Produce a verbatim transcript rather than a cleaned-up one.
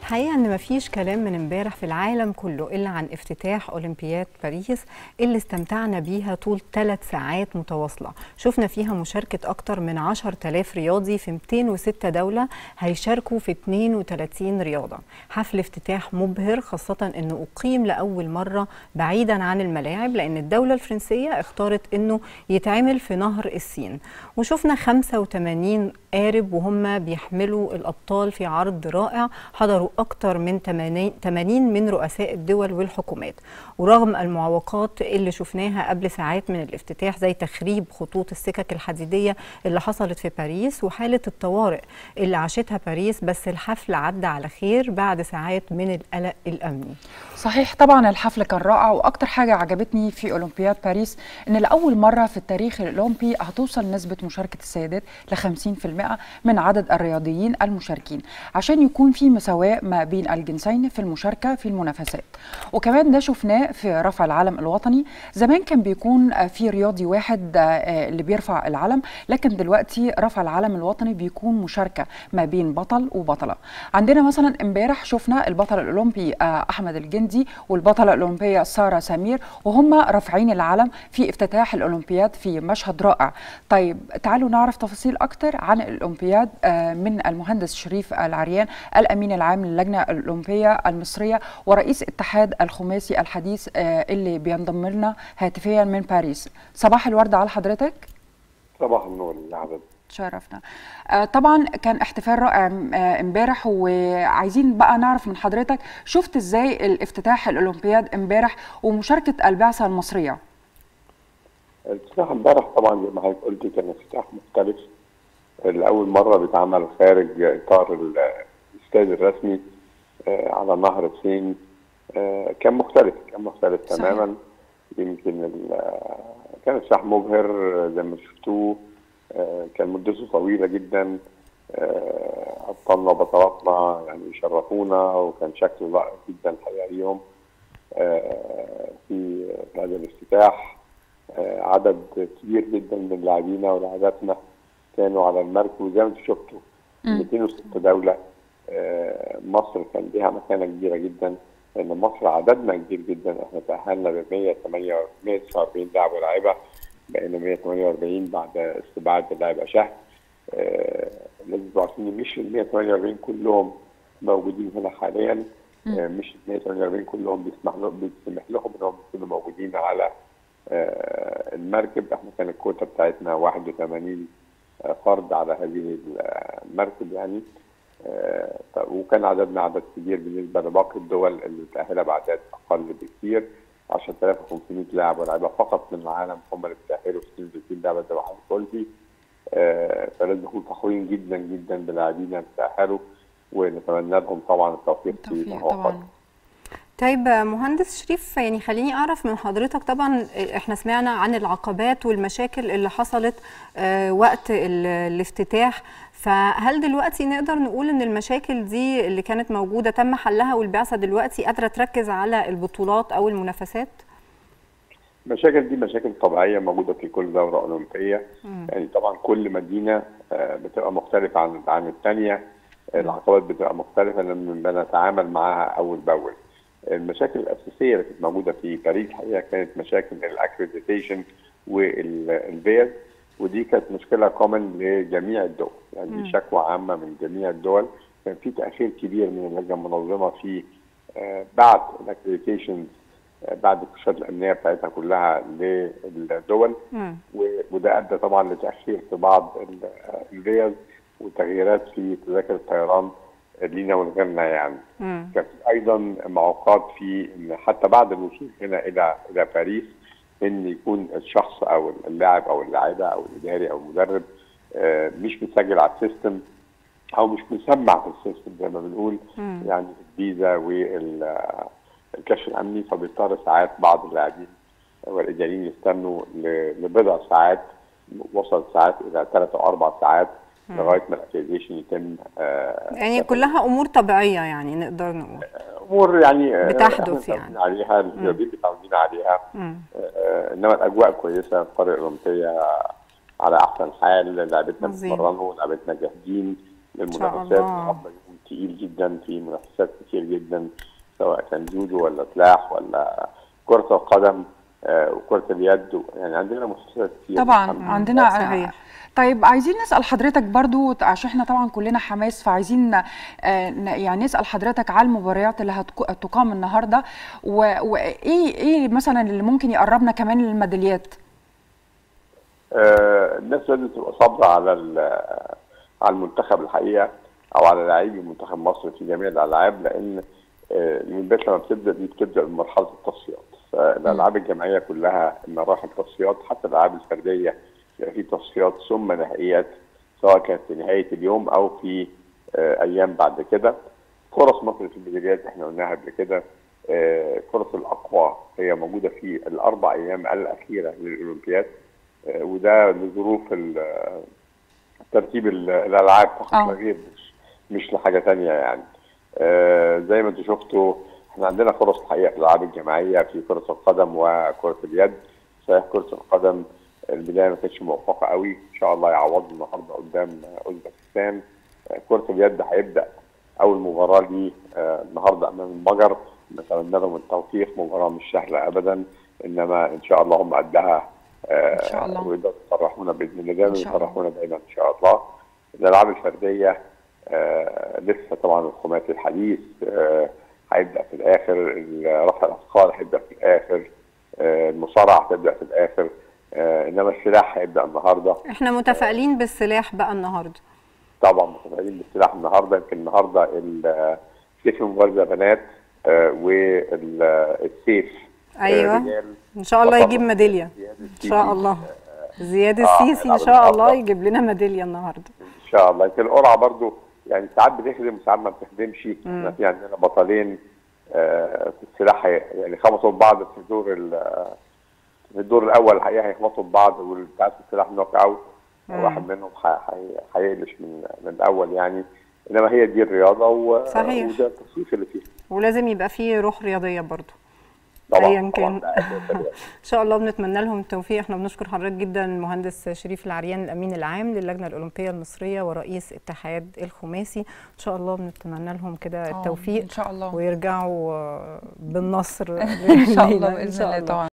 الحقيقة ان مفيش كلام من امبارح في العالم كله الا عن افتتاح اولمبياد باريس اللي استمتعنا بيها طول ثلاث ساعات متواصلة. شفنا فيها مشاركة اكتر من عشرة آلاف رياضي في مئتين وستة دولة هيشاركوا في اثنين وثلاثين رياضة. حفل افتتاح مبهر، خاصة انه اقيم لاول مرة بعيدا عن الملاعب، لان الدولة الفرنسية اختارت انه يتعمل في نهر السين. وشفنا خمسة وثمانين قارب وهم بيحملوا الابطال في عرض رائع. حضروا أكثر من ثمانين من رؤساء الدول والحكومات. ورغم المعوقات اللي شفناها قبل ساعات من الافتتاح، زي تخريب خطوط السكك الحديدية اللي حصلت في باريس وحالة الطوارئ اللي عاشتها باريس، بس الحفل عدى على خير بعد ساعات من القلق الأمني. صحيح، طبعا الحفل كان رائع، واكتر حاجه عجبتني في اولمبياد باريس ان لاول مره في التاريخ الاولمبي هتوصل نسبه مشاركه السيدات ل خمسين بالمئة من عدد الرياضيين المشاركين، عشان يكون في مساواه ما بين الجنسين في المشاركه في المنافسات. وكمان ده شفناه في رفع العلم الوطني. زمان كان بيكون في رياضي واحد اللي بيرفع العلم، لكن دلوقتي رفع العلم الوطني بيكون مشاركه ما بين بطل وبطله. عندنا مثلا امبارح شفنا البطل الاولمبي احمد الجندي والبطله الاولمبيه ساره سمير، وهم رافعين العلم في افتتاح الاولمبياد في مشهد رائع. طيب تعالوا نعرف تفاصيل اكتر عن الاولمبياد من المهندس شريف العريان، الامين العام للجنه الاولمبيه المصريه ورئيس اتحاد الخماسي الحديث اللي بينضم لنا هاتفيا من باريس. صباح الورد على حضرتك. صباح النور يا حضرتك. تشرفنا. آه طبعا كان احتفال رائع امبارح، وعايزين بقى نعرف من حضرتك شفت ازاي الافتتاح الاولمبياد امبارح ومشاركه البعثه المصريه. الافتتاح امبارح طبعا زي ما حضرتك قلتي كان افتتاح مختلف، لاول مره بيتعمل خارج اطار الاستاد الرسمي آه على نهر السين. آه كان مختلف كان مختلف صحيح. تماما. يمكن كان افتتاح مبهر زي ما شفتوه. آه كان مدته طويله جدا. آه ابطالنا وبطلاتنا يعني شرفونا، وكان شكله رائع جدا الحقيقه اليوم. آه في هذا الافتتاح آه عدد كبير جدا من لاعبينا ولاعباتنا كانوا على المركب، وزي ما انتم شفتوا مئتين وستة دوله. آه مصر كان لها مكانه كبيره جدا، لان مصر عددنا كبير جدا. احنا تاهلنا ب مئة وتسعة وأربعين لاعب ولاعبه، بقينا مئة وثمانية وأربعين بعد استبعاد اللاعب شهر. آه لازم تبقوا عارفين مش ال مئة وثمانية وأربعين كلهم موجودين هنا حاليا. آه مش ال مئة وثمانية وأربعين كلهم بيسمح لهم بيسمح لهم انهم يكونوا موجودين على آه المركب. احنا كان الكوتا بتاعتنا واحد وثمانين آه فرد على هذه المركب يعني. آه وكان عددنا عدد كبير بالنسبه لباقي الدول اللي متاهله باعداد اقل بكثير. عشرة آلاف وخمسمئة لاعب ولاعيبه فقط من العالم هم اللي بيتاهلوا في اثنين وثلاثين لعبه زي ما حضرتك قلتي. آه فلازم نكون فخورين جدا جدا بلاعبينا اللي تاهلوا، ونتمنى لهم طبعا التوفيق في ما هو قادم. طيب مهندس شريف، يعني خليني اعرف من حضرتك، طبعا احنا سمعنا عن العقبات والمشاكل اللي حصلت آه وقت الافتتاح، فهل دلوقتي نقدر نقول ان المشاكل دي اللي كانت موجوده تم حلها والبعثه دلوقتي قادره تركز على البطولات او المنافسات؟ المشاكل دي مشاكل طبيعيه موجوده في كل دوره اولمبيه. مم. يعني طبعا كل مدينه بتبقى مختلفه عن عن الثانيه. العقبات بتبقى مختلفه لما بنتعامل معاها اول باول. المشاكل الاساسيه اللي كانت موجوده في باريس الحقيقه كانت مشاكل الاكريديتيشن والفيز، ودي كانت مشكله كومن لجميع الدول، يعني دي شكوى عامه من جميع الدول. كان في تاخير كبير من اللجنه المنظمه في آه بعد الاكريديتيشن آه بعد الكشوفات الامنيه بتاعتها كلها للدول، وده ادى طبعا لتاخير في بعض الفيز وتغييرات في تذاكر الطيران لينا ولغيرنا يعني. مم. كان في ايضا معوقات في ان حتى بعد الوصول هنا الى الى باريس ان يكون الشخص او اللاعب او اللاعبه او الاداري او المدرب آه مش مسجل على السيستم او مش مسمع في السيستم زي ما بنقول. مم. يعني الفيزا والكشف الامني، فبيضطر ساعات بعض اللاعبين والاداريين يستنوا لبضع ساعات، وصلت ساعات الى ثلاث او اربع ساعات لغايه ما الاكريديشن يتم. آه يعني كلها امور طبيعيه يعني نقدر نقول امور يعني بتحدث يعني عليها الرياضيين متعودين عليها. آه انما الاجواء كويسه، القريه الاولمبيه على احسن حال، لعبتنا بيتمرنوا، لعبتنا جاهزين للمنافسات. النهارده يوم تقيل جدا في منافسات كتير جدا، سواء كان جودو ولا سلاح ولا كرة القدم آه وكرة اليد، يعني عندنا منافسات كتير طبعا عندنا. طيب عايزين نسأل حضرتك برضو، عشان احنا طبعا كلنا حماس، فعايزين آه يعني نسأل حضرتك على المباريات اللي هتقام النهارده، وايه ايه مثلا اللي ممكن يقربنا كمان للميداليات؟ آه الناس لازم تبقى صابره على على المنتخب الحقيقه، او على لاعبي منتخب مصر في جميع الالعاب، لان آه الأولمبياد لما بتبدا دي بتبدا بمرحله التصفيات، فالالعاب الجماعيه كلها مراحل تصفيات، حتى الالعاب الفرديه يبقى في تصفيات ثم نهائيات، سواء كانت في نهايه اليوم او في آه ايام بعد كده. فرص مصر في الميداليات احنا قلناها قبل كده، آه فرص الاقوى هي موجوده في الاربع ايام الاخيره للاولمبياد، آه وده لظروف ترتيب الالعاب فقط لا غير، مش مش لحاجه ثانيه يعني. آه زي ما انتم شفتوا احنا عندنا فرص الحقيقه في الالعاب الجماعيه في كره القدم وكره اليد. صحيح كره القدم البدايه ما كانتش موفقه قوي، ان شاء الله يعوضوا النهارده قدام اوزبكستان. آه كره اليد هيبدا اول مباراه ليه آه النهارده امام المجر، نتمنى لهم التوفيق، مباراه مش سهله ابدا، انما ان شاء الله هم قدها آه ان شاء الله، ويقدروا يفرحونا باذن الله، دايما يفرحونا دايما ان شاء الله. الالعاب الفرديه آه لسه طبعا الخماسي الحديث آه هيبدا في الاخر، رفع الاثقال هيبدا في الاخر، آه المصارعه هتبدا في الاخر، آه انما السلاح هيبدا النهارده. احنا متفائلين آه بالسلاح بقى النهارده. طبعا متفائلين بالسلاح النهارده. يمكن النهارده السيف المبارزه بنات آه والسيف ايوه آه ان شاء الله يجيب ميداليه ان شاء الله. زياد السيسي آه ان شاء الله يجيب لنا ميداليه النهارده ان شاء الله. يمكن القرعه برضو يعني ساعات بتخدم وساعات ما بتخدمش، احنا في عندنا بطلين آه في السلاح يعني خبطوا ببعض في الدور في الدور الاول الحقيقه، هيخبطوا ببعض، والبتاع في السلاح نوك اوت، واحد منهم هيقلش من من الاول يعني، انما هي دي الرياضه وده التصنيف اللي فيها، ولازم يبقى فيه روح رياضيه برضو ايا كان. ان شاء الله بنتمنى لهم التوفيق. احنا بنشكر حضرتك جدا المهندس شريف العريان الامين العام للجنه الاولمبيه المصريه ورئيس اتحاد الخماسي، ان شاء الله بنتمنى لهم كده التوفيق ان شاء الله، ويرجعوا بالنصر ان شاء الله باذن الله طبعا.